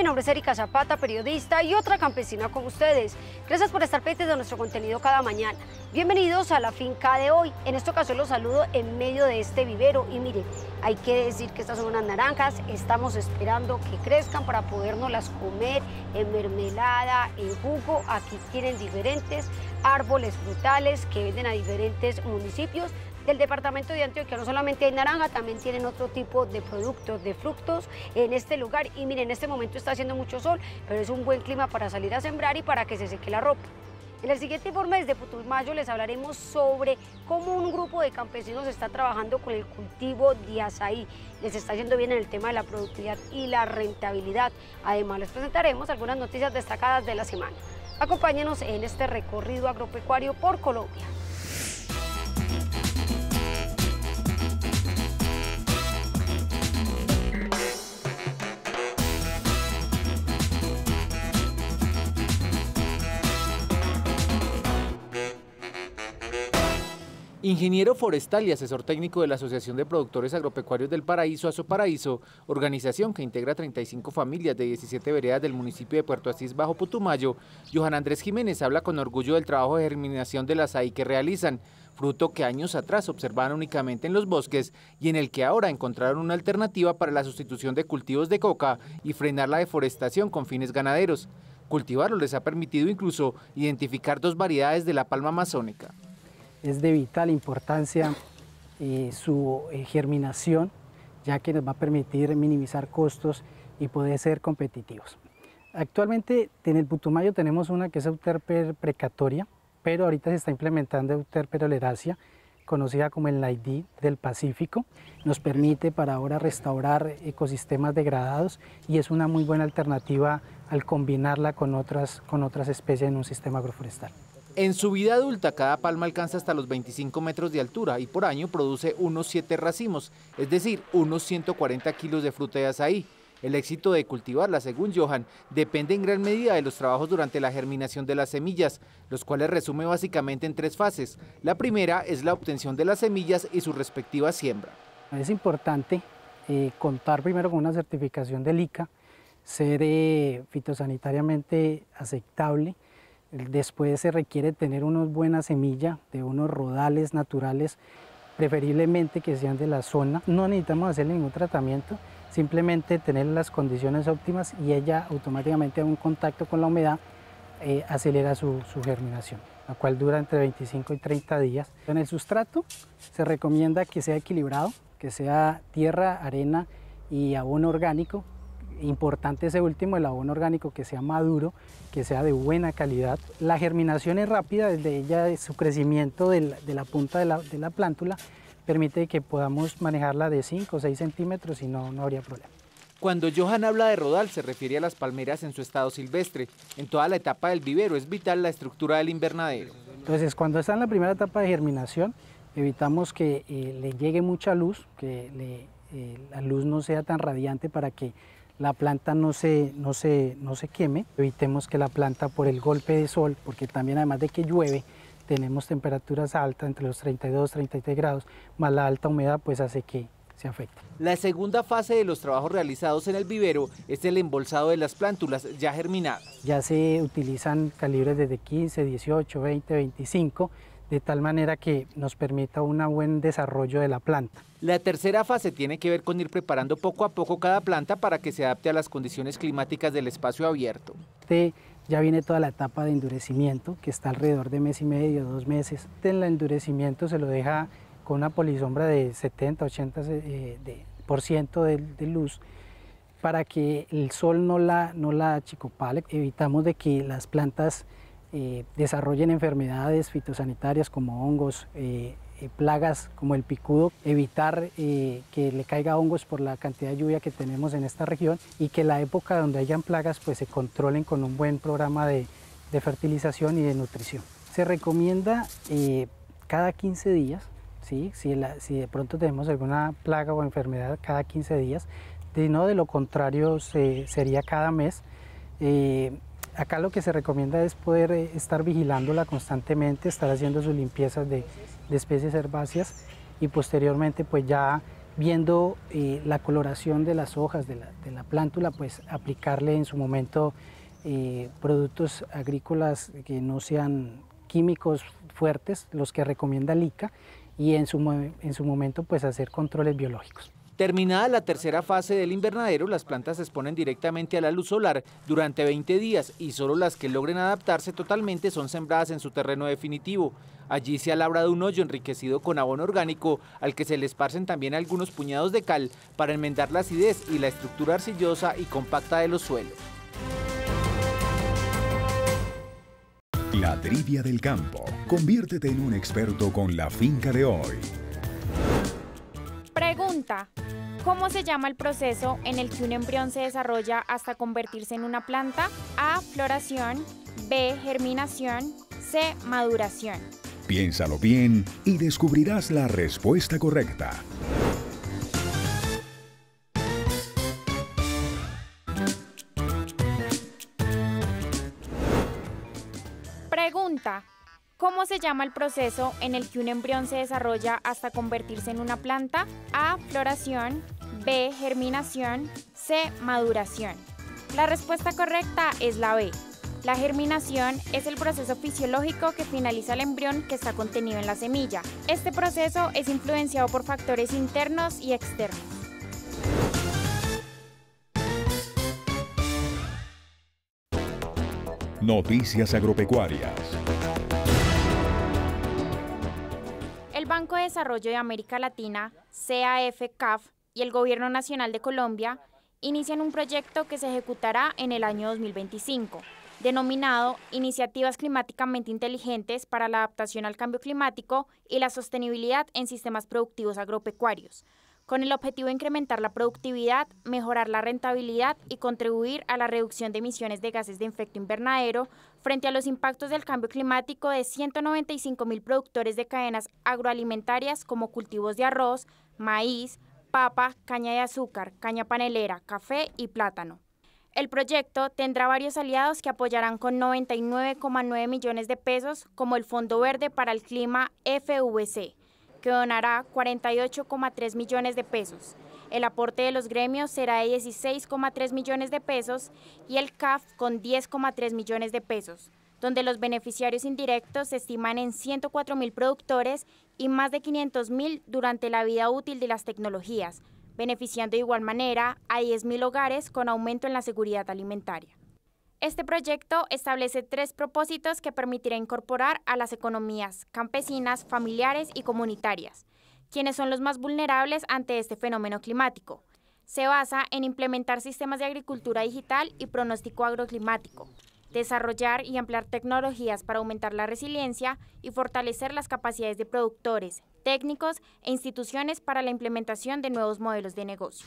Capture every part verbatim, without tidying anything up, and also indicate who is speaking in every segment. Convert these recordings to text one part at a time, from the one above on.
Speaker 1: mi nombre es Erika Zapata, periodista y otra campesina como ustedes. Gracias por estar pendientes de nuestro contenido cada mañana. Bienvenidos a la finca de hoy. En esta ocasión los saludo en medio de este vivero y miren, hay que decir que estas son unas naranjas, estamos esperando que crezcan para podérnoslas comer en mermelada, en jugo. Aquí tienen diferentes árboles frutales que venden a diferentes municipios del departamento de Antioquia. No solamente hay naranja, también tienen otro tipo de productos, de frutos en este lugar. Y miren, en este momento está haciendo mucho sol, pero es un buen clima para salir a sembrar y para que se seque la ropa. En el siguiente informe desde Putumayo les hablaremos sobre cómo un grupo de campesinos está trabajando con el cultivo de azaí. Les está yendo bien en el tema de la productividad y la rentabilidad. Además les presentaremos algunas noticias destacadas de la semana. Acompáñenos en este recorrido agropecuario por Colombia.
Speaker 2: Ingeniero forestal y asesor técnico de la Asociación de Productores Agropecuarios del Paraíso, Asoparaíso, organización que integra treinta y cinco familias de diecisiete veredas del municipio de Puerto Asís, Bajo Putumayo, Johan Andrés Jiménez habla con orgullo del trabajo de germinación del azaí que realizan, fruto que años atrás observaban únicamente en los bosques y en el que ahora encontraron una alternativa para la sustitución de cultivos de coca y frenar la deforestación con fines ganaderos. Cultivarlo les ha permitido incluso identificar dos variedades de la palma amazónica.
Speaker 3: Es de vital importancia eh, su eh, germinación, ya que nos va a permitir minimizar costos y poder ser competitivos. Actualmente en el Putumayo tenemos una que es Euterpe precatoria, pero ahorita se está implementando Euterpe oleracea, conocida como el Naidí del Pacífico. Nos permite para ahora restaurar ecosistemas degradados y es una muy buena alternativa al combinarla con otras, con otras especies en un sistema agroforestal.
Speaker 2: En su vida adulta, cada palma alcanza hasta los veinticinco metros de altura y por año produce unos siete racimos, es decir, unos ciento cuarenta kilos de fruta de azaí. El éxito de cultivarla, según Johan, depende en gran medida de los trabajos durante la germinación de las semillas, los cuales resume básicamente en tres fases. La primera es la obtención de las semillas y su respectiva siembra.
Speaker 3: Es importante eh, contar primero con una certificación del I C A, ser eh, fitosanitariamente aceptable. Después se requiere tener una buena semilla de unos rodales naturales, preferiblemente que sean de la zona. No necesitamos hacerle ningún tratamiento, simplemente tener las condiciones óptimas y ella automáticamente a un contacto con la humedad eh, acelera su, su germinación, la cual dura entre veinticinco y treinta días. En el sustrato se recomienda que sea equilibrado, que sea tierra, arena y abono orgánico. Importante ese último, el abono orgánico que sea maduro, que sea de buena calidad. La germinación es rápida, desde ella su crecimiento de la, de la punta de la, de la plántula permite que podamos manejarla de cinco o seis centímetros y no, no habría problema.
Speaker 2: Cuando Johan habla de rodal se refiere a las palmeras en su estado silvestre. En toda la etapa del vivero es vital la estructura del invernadero.
Speaker 3: Entonces cuando está en la primera etapa de germinación evitamos que eh, le llegue mucha luz, que le, eh, la luz no sea tan radiante para que la planta no se, no, se, no se queme. Evitemos que la planta por el golpe de sol, porque también además de que llueve, tenemos temperaturas altas entre los treinta y dos y treinta y tres grados, más la alta humedad pues hace que se afecte.
Speaker 2: La segunda fase de los trabajos realizados en el vivero es el embolsado de las plántulas ya germinadas.
Speaker 3: Ya se utilizan calibres desde quince, dieciocho, veinte, veinticinco, de tal manera que nos permita un buen desarrollo de la planta.
Speaker 2: La tercera fase tiene que ver con ir preparando poco a poco cada planta para que se adapte a las condiciones climáticas del espacio abierto.
Speaker 3: Este ya viene toda la etapa de endurecimiento, que está alrededor de mes y medio, dos meses. En el endurecimiento se lo deja con una polisombra de setenta, ochenta por ciento de, de luz para que el sol no la, no la achicopale. Evitamos de que las plantas Eh, desarrollen enfermedades fitosanitarias como hongos, eh, eh, plagas como el picudo, evitar eh, que le caiga hongos por la cantidad de lluvia que tenemos en esta región y que la época donde hayan plagas pues se controlen con un buen programa de, de fertilización y de nutrición. Se recomienda eh, cada quince días, ¿sí? si, la, si de pronto tenemos alguna plaga o enfermedad cada quince días, de no de lo contrario se, sería cada mes. Eh, Acá lo que se recomienda es poder estar vigilándola constantemente, estar haciendo sus limpiezas de, de especies herbáceas y posteriormente pues ya viendo eh, la coloración de las hojas de la, de la plántula, pues aplicarle en su momento eh, productos agrícolas que no sean químicos fuertes, los que recomienda el I C A, y en su, en su momento pues hacer controles biológicos.
Speaker 2: Terminada la tercera fase del invernadero, las plantas se exponen directamente a la luz solar durante veinte días y solo las que logren adaptarse totalmente son sembradas en su terreno definitivo. Allí se ha labrado un hoyo enriquecido con abono orgánico al que se le esparcen también algunos puñados de cal para enmendar la acidez y la estructura arcillosa y compacta de los suelos.
Speaker 4: La trivia del campo. Conviértete en un experto con la finca de hoy.
Speaker 5: Pregunta: ¿cómo se llama el proceso en el que un embrión se desarrolla hasta convertirse en una planta? A. Floración. B. Germinación. C. Maduración.
Speaker 4: Piénsalo bien y descubrirás la respuesta correcta.
Speaker 5: Pregunta: ¿cómo se llama el proceso en el que un embrión se desarrolla hasta convertirse en una planta? A. Floración. B. Germinación. C. Maduración. La respuesta correcta es la B. La germinación es el proceso fisiológico que finaliza el embrión que está contenido en la semilla. Este proceso es influenciado por factores internos y externos.
Speaker 4: Noticias agropecuarias.
Speaker 5: El Banco de Desarrollo de América Latina, C A F C A F, y el Gobierno Nacional de Colombia inician un proyecto que se ejecutará en el año dos mil veinticinco, denominado Iniciativas Climáticamente Inteligentes para la Adaptación al Cambio Climático y la Sostenibilidad en Sistemas Productivos Agropecuarios, con el objetivo de incrementar la productividad, mejorar la rentabilidad y contribuir a la reducción de emisiones de gases de efecto invernadero frente a los impactos del cambio climático de ciento noventa y cinco mil productores de cadenas agroalimentarias como cultivos de arroz, maíz, papa, caña de azúcar, caña panelera, café y plátano. El proyecto tendrá varios aliados que apoyarán con noventa y nueve coma nueve millones de pesos, como el Fondo Verde para el Clima F V C, que donará cuarenta y ocho coma tres millones de pesos. El aporte de los gremios será de dieciséis coma tres millones de pesos y el C A F con diez coma tres millones de pesos, donde los beneficiarios indirectos se estiman en ciento cuatro mil productores y más de quinientos mil durante la vida útil de las tecnologías, beneficiando de igual manera a diez mil hogares con aumento en la seguridad alimentaria. Este proyecto establece tres propósitos que permitirá incorporar a las economías campesinas, familiares y comunitarias, quienes son los más vulnerables ante este fenómeno climático. Se basa en implementar sistemas de agricultura digital y pronóstico agroclimático, desarrollar y ampliar tecnologías para aumentar la resiliencia y fortalecer las capacidades de productores, técnicos e instituciones para la implementación de nuevos modelos de negocio.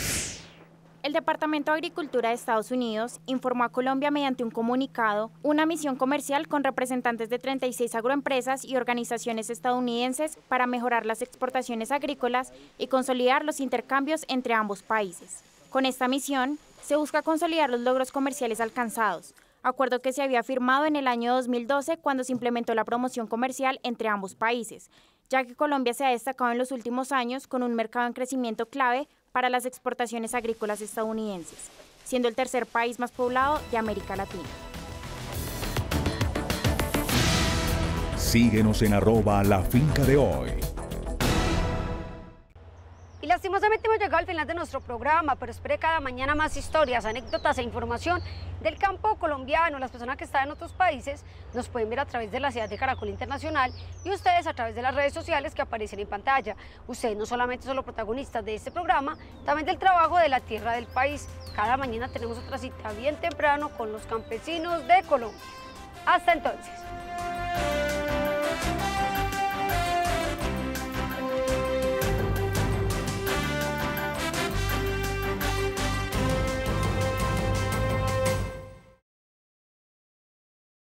Speaker 5: El Departamento de Agricultura de Estados Unidos informó a Colombia mediante un comunicado una misión comercial con representantes de treinta y seis agroempresas y organizaciones estadounidenses para mejorar las exportaciones agrícolas y consolidar los intercambios entre ambos países. Con esta misión se busca consolidar los logros comerciales alcanzados, acuerdo que se había firmado en el año dos mil doce cuando se implementó la promoción comercial entre ambos países, ya que Colombia se ha destacado en los últimos años con un mercado en crecimiento clave para las exportaciones agrícolas estadounidenses, siendo el tercer país más poblado de América Latina.
Speaker 4: Síguenos en arroba la finca de hoy.
Speaker 1: Y lastimosamente hemos llegado al final de nuestro programa, pero espere cada mañana más historias, anécdotas e información del campo colombiano. Las personas que están en otros países nos pueden ver a través de la señal de Caracol Internacional y ustedes a través de las redes sociales que aparecen en pantalla. Ustedes no solamente son los protagonistas de este programa, también del trabajo de la tierra del país. Cada mañana tenemos otra cita bien temprano con los campesinos de Colombia. Hasta entonces.